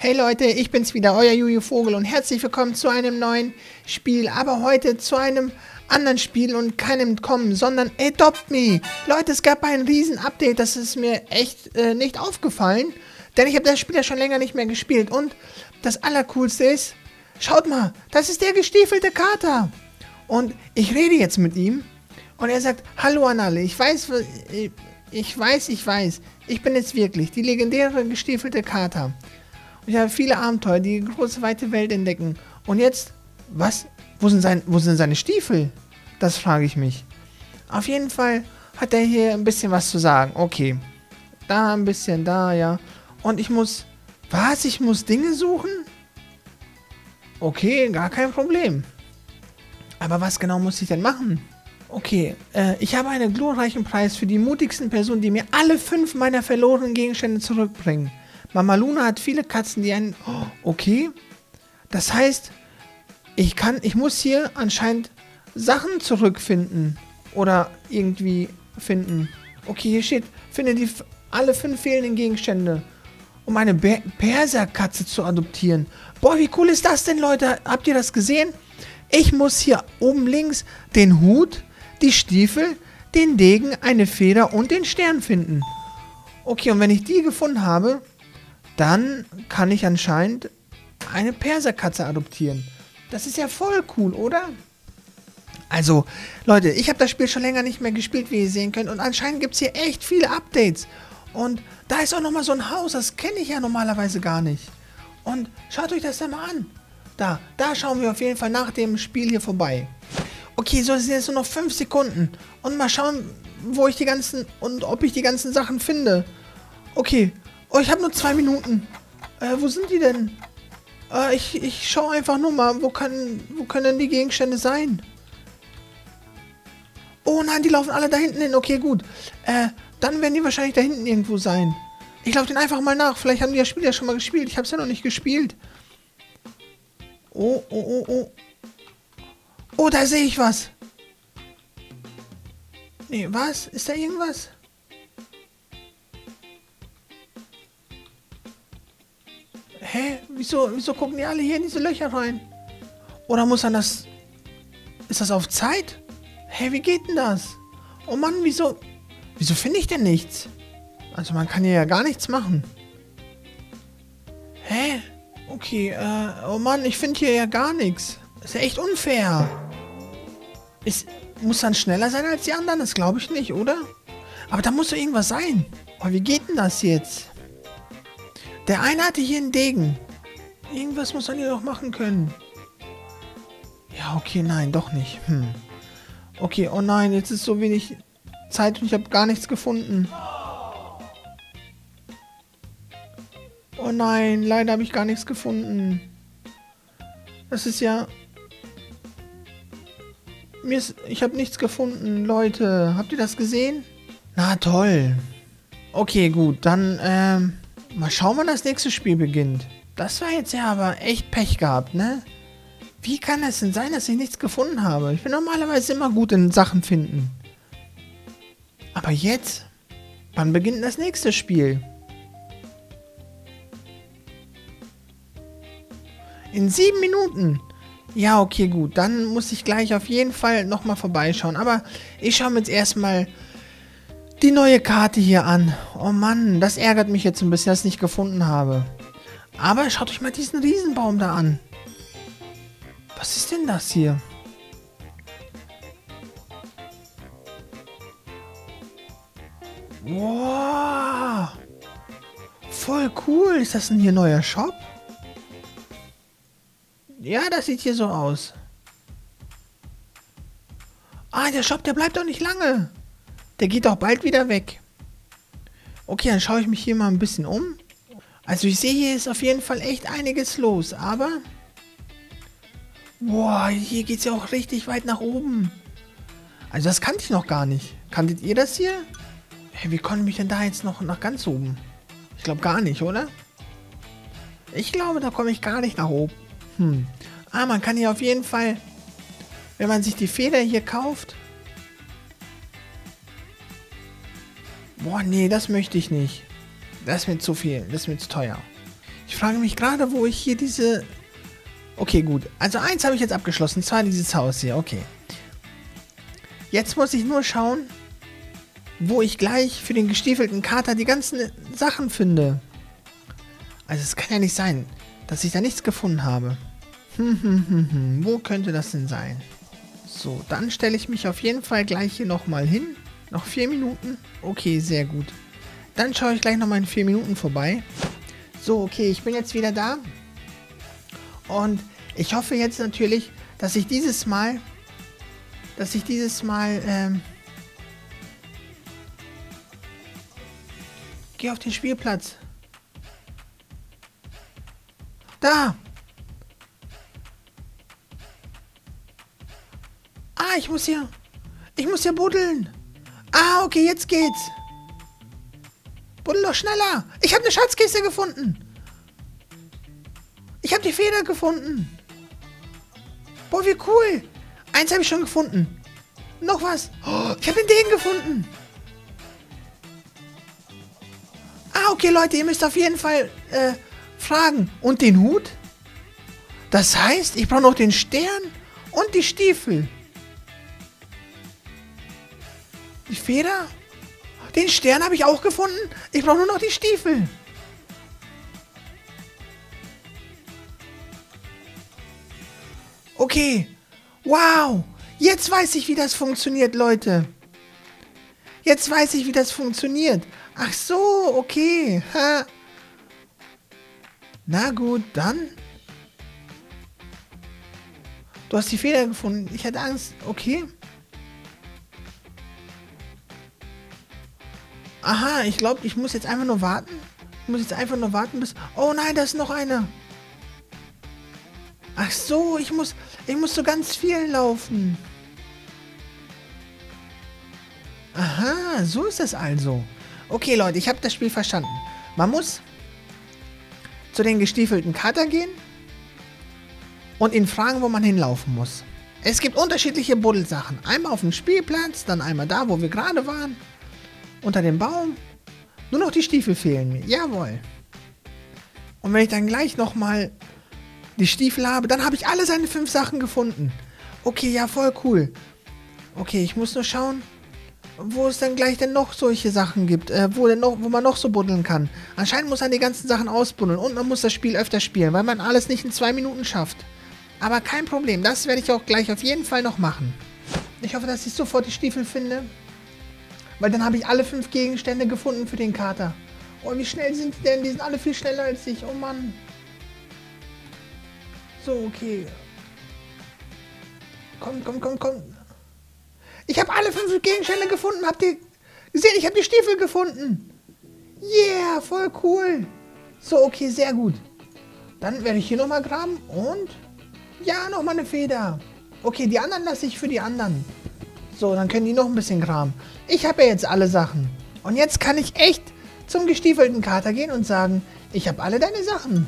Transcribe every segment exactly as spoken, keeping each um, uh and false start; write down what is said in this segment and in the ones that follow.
Hey Leute, ich bin's wieder, euer Juju Vogel und herzlich willkommen zu einem neuen Spiel, aber heute zu einem anderen Spiel und keinem Kommen, sondern Adopt Me. Leute, es gab ein riesen Update, das ist mir echt äh, nicht aufgefallen, denn ich habe das Spiel ja schon länger nicht mehr gespielt und das Allercoolste ist, schaut mal, das ist der gestiefelte Kater und ich rede jetzt mit ihm und er sagt, hallo an alle, ich weiß, ich weiß, ich weiß, ich bin jetzt wirklich die legendäre gestiefelte Kater. Ich habe viele Abenteuer, die große, weite Welt entdecken. Und jetzt, was? Wo sind, sein, wo sind seine Stiefel? Das frage ich mich. Auf jeden Fall hat er hier ein bisschen was zu sagen. Okay. Da ein bisschen, da, ja. Und ich muss... Was? Ich muss Dinge suchen? Okay, gar kein Problem. Aber was genau muss ich denn machen? Okay, äh, ich habe einen glorreichen Preis für die mutigsten Personen, die mir alle fünf meiner verlorenen Gegenstände zurückbringen. Mama Luna hat viele Katzen, die einen... Oh, okay. Das heißt, ich kann, ich muss hier anscheinend Sachen zurückfinden. Oder irgendwie finden. Okay, hier steht, finde die alle fünf fehlenden Gegenstände, um eine Be Perserkatze zu adoptieren. Boah, wie cool ist das denn, Leute? Habt ihr das gesehen? Ich muss hier oben links den Hut, die Stiefel, den Degen, eine Feder und den Stern finden. Okay, und wenn ich die gefunden habe... Dann kann ich anscheinend eine Perserkatze adoptieren. Das ist ja voll cool, oder? Also, Leute, ich habe das Spiel schon länger nicht mehr gespielt, wie ihr sehen könnt. Und anscheinend gibt es hier echt viele Updates. Und da ist auch nochmal so ein Haus, das kenne ich ja normalerweise gar nicht. Und schaut euch das dann mal an. Da, da schauen wir auf jeden Fall nach dem Spiel hier vorbei. Okay, so sind jetzt nur noch fünf Sekunden. Und mal schauen, wo ich die ganzen, und ob ich die ganzen Sachen finde. Okay. Oh, ich habe nur zwei Minuten. Äh, wo sind die denn? Äh, ich, ich schaue einfach nur mal, wo, kann, wo können denn die Gegenstände sein? Oh nein, die laufen alle da hinten hin. Okay, gut. Äh, dann werden die wahrscheinlich da hinten irgendwo sein. Ich laufe denen einfach mal nach. Vielleicht haben die das Spiel ja schon mal gespielt. Ich habe es ja noch nicht gespielt. Oh, oh, oh, oh. Oh, da sehe ich was. Nee, was? Ist da irgendwas? Hä? Wieso, wieso gucken die alle hier in diese Löcher rein? Oder muss man das... Ist das auf Zeit? Hä, wie geht denn das? Oh Mann, wieso... Wieso finde ich denn nichts? Also man kann hier ja gar nichts machen. Hä? Okay, äh... Oh Mann, ich finde hier ja gar nichts. Das ist ja echt unfair. Ist... Muss dann schneller sein als die anderen? Das glaube ich nicht, oder? Aber da muss doch irgendwas sein. Oh, wie geht denn das jetzt? Der eine hatte hier einen Degen. Irgendwas muss man hier doch machen können. Ja, okay, nein, doch nicht. Hm. Okay, oh nein, jetzt ist so wenig Zeit und ich habe gar nichts gefunden. Oh nein, leider habe ich gar nichts gefunden. Das ist ja... Mir ist... Ich habe nichts gefunden, Leute. Habt ihr das gesehen? Na toll. Okay, gut, dann, ähm... mal schauen, wann das nächste Spiel beginnt. Das war jetzt ja aber echt Pech gehabt, ne? Wie kann es denn sein, dass ich nichts gefunden habe? Ich bin normalerweise immer gut in Sachen finden. Aber jetzt? Wann beginnt das nächste Spiel? In sieben Minuten. Ja, okay, gut. Dann muss ich gleich auf jeden Fall nochmal vorbeischauen. Aber ich schaue mir jetzt erstmal... die neue Karte hier an. Oh Mann, das ärgert mich jetzt ein bisschen, dass ich es nicht gefunden habe. Aber schaut euch mal diesen Riesenbaum da an. Was ist denn das hier? Wow. Voll cool. Ist das denn hier ein neuer Shop? Ja, das sieht hier so aus. Ah, der Shop, der bleibt doch nicht lange. Der geht doch bald wieder weg. Okay, dann schaue ich mich hier mal ein bisschen um. Also ich sehe, hier ist auf jeden Fall echt einiges los, aber... Boah, hier geht es ja auch richtig weit nach oben. Also das kannte ich noch gar nicht. Kanntet ihr das hier? Hey, wie komme ich denn da jetzt noch nach ganz oben? Ich glaube gar nicht, oder? Ich glaube, da komme ich gar nicht nach oben. Hm. Ah, man kann hier auf jeden Fall, wenn man sich die Feder hier kauft... Boah, nee, das möchte ich nicht. Das ist mir zu viel. Das ist mir zu teuer. Ich frage mich gerade, wo ich hier diese... Okay, gut. Also eins habe ich jetzt abgeschlossen. Zwar dieses Haus hier. Okay. Jetzt muss ich nur schauen, wo ich gleich für den gestiefelten Kater die ganzen Sachen finde. Also es kann ja nicht sein, dass ich da nichts gefunden habe. Hm, hm, hm, hm. Wo könnte das denn sein? So, dann stelle ich mich auf jeden Fall gleich hier nochmal hin. Noch vier Minuten. Okay, sehr gut. Dann schaue ich gleich nochmal in vier Minuten vorbei. So, okay, ich bin jetzt wieder da. Und ich hoffe jetzt natürlich, dass ich dieses Mal, dass ich dieses Mal, ähm, geh auf den Spielplatz. Da! Ah, ich muss hier, ich muss hier buddeln. Ah, okay, jetzt geht's. Buddel doch schneller. Ich habe eine Schatzkiste gefunden. Ich habe die Feder gefunden. Boah, wie cool. Eins habe ich schon gefunden. Noch was. Oh, ich habe den Degen gefunden. Ah, okay, Leute, ihr müsst auf jeden Fall äh, fragen. Und den Hut? Das heißt, ich brauche noch den Stern und die Stiefel. Die Feder? Den Stern habe ich auch gefunden. Ich brauche nur noch die Stiefel. Okay. Wow. Jetzt weiß ich, wie das funktioniert, Leute. Jetzt weiß ich, wie das funktioniert. Ach so, okay. Ha. Na gut, dann. Du hast die Feder gefunden. Ich hatte Angst. Okay. Aha, ich glaube, ich muss jetzt einfach nur warten. Ich muss jetzt einfach nur warten bis... Oh nein, da ist noch eine. Ach so, ich muss... Ich muss so ganz viel laufen. Aha, so ist das also. Okay, Leute, ich habe das Spiel verstanden. Man muss zu den gestiefelten Kater gehen und ihn fragen, wo man hinlaufen muss. Es gibt unterschiedliche Buddelsachen. Einmal auf dem Spielplatz, dann einmal da, wo wir gerade waren. Unter dem Baum. Nur noch die Stiefel fehlen mir. Jawohl. Und wenn ich dann gleich nochmal die Stiefel habe, dann habe ich alle seine fünf Sachen gefunden. Okay, ja, voll cool. Okay, ich muss nur schauen, wo es dann gleich denn noch solche Sachen gibt, äh, wo, denn noch, wo man noch so buddeln kann. Anscheinend muss man die ganzen Sachen ausbuddeln und man muss das Spiel öfter spielen, weil man alles nicht in zwei Minuten schafft. Aber kein Problem, das werde ich auch gleich auf jeden Fall noch machen. Ich hoffe, dass ich sofort die Stiefel finde, weil dann habe ich alle fünf Gegenstände gefunden für den Kater. Oh, wie schnell sind die denn? Die sind alle viel schneller als ich. Oh Mann. So, okay. Komm, komm, komm, komm. Ich habe alle fünf Gegenstände gefunden. Habt ihr gesehen? Ich habe die Stiefel gefunden. Yeah, voll cool. So, okay, sehr gut. Dann werde ich hier nochmal graben. Und? Ja, nochmal eine Feder. Okay, die anderen lasse ich für die anderen. So, dann können die noch ein bisschen graben. Ich habe ja jetzt alle Sachen. Und jetzt kann ich echt zum gestiefelten Kater gehen und sagen, ich habe alle deine Sachen.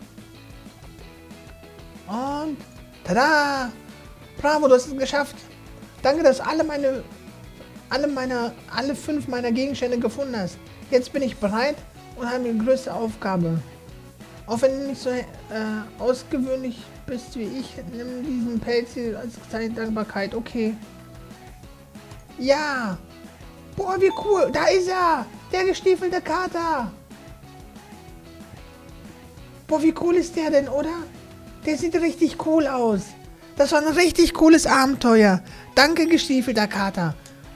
Und tada! Bravo, du hast es geschafft. Danke, dass alle meine, alle meine, alle fünf meiner Gegenstände gefunden hast. Jetzt bin ich bereit und habe die größte Aufgabe. Auch wenn du nicht so äh, ausgewöhnlich bist wie ich, nimm diesen Pelz hier als kleine Dankbarkeit. Okay. Ja. Boah, wie cool. Da ist er. Der gestiefelte Kater. Boah, wie cool ist der denn, oder? Der sieht richtig cool aus. Das war ein richtig cooles Abenteuer. Danke, gestiefelter Kater.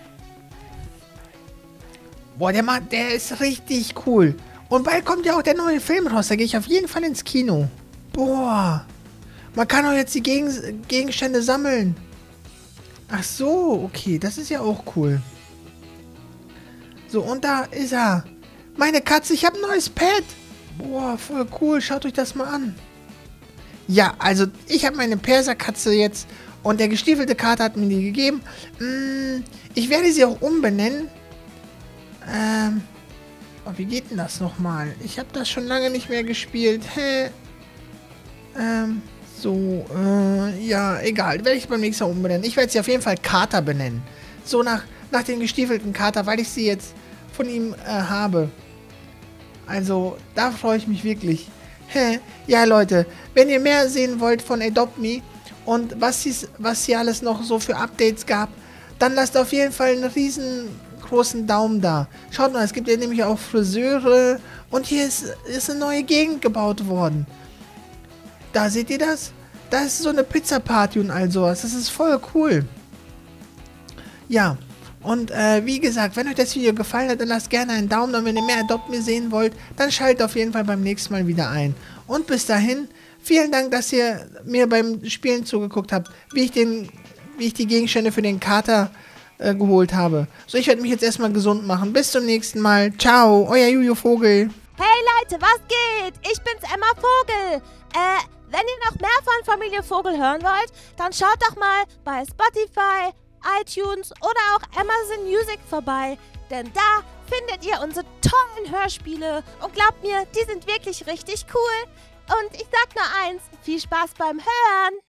Boah, der macht, der ist richtig cool. Und bald kommt ja auch der neue Film raus. Da gehe ich auf jeden Fall ins Kino. Boah. Man kann auch jetzt die Gegen Gegenstände sammeln. Ach so, okay. Das ist ja auch cool. So, und da ist er. Meine Katze, ich habe ein neues Pet. Boah, voll cool. Schaut euch das mal an. Ja, also ich habe meine Perserkatze jetzt und der gestiefelte Kater hat mir die gegeben. Mm, ich werde sie auch umbenennen. Ähm, oh, wie geht denn das nochmal? Ich habe das schon lange nicht mehr gespielt. Hä? Ähm, so, äh, ja, egal. Werde ich beim nächsten Mal umbenennen. Ich werde sie auf jeden Fall Kater benennen. So nach, nach dem gestiefelten Kater, weil ich sie jetzt von ihm äh, habe. Also, da freue ich mich wirklich. Hä? Ja, Leute, wenn ihr mehr sehen wollt von Adopt Me und was es was hier alles noch so für Updates gab, dann lasst auf jeden Fall einen riesengroßen Daumen da. Schaut mal, es gibt ja nämlich auch Friseure und hier ist, ist eine neue Gegend gebaut worden. Da seht ihr das? Da ist so eine Pizza-Party und all sowas. Das ist voll cool. Ja, und äh, wie gesagt, wenn euch das Video gefallen hat, dann lasst gerne einen Daumen da. Und wenn ihr mehr Adopt Me sehen wollt, dann schaltet auf jeden Fall beim nächsten Mal wieder ein. Und bis dahin, vielen Dank, dass ihr mir beim Spielen zugeguckt habt, wie ich, den, wie ich die Gegenstände für den Kater äh, geholt habe. So, ich werde mich jetzt erstmal gesund machen. Bis zum nächsten Mal. Ciao, euer Juju Vogel. Hey Leute, was geht? Ich bin's, Emma Vogel. Äh, wenn ihr noch mehr von Familie Vogel hören wollt, dann schaut doch mal bei Spotify, iTunes oder auch Amazon Music vorbei. Denn da findet ihr unsere tollen Hörspiele. Und glaubt mir, die sind wirklich richtig cool. Und ich sag nur eins, viel Spaß beim Hören.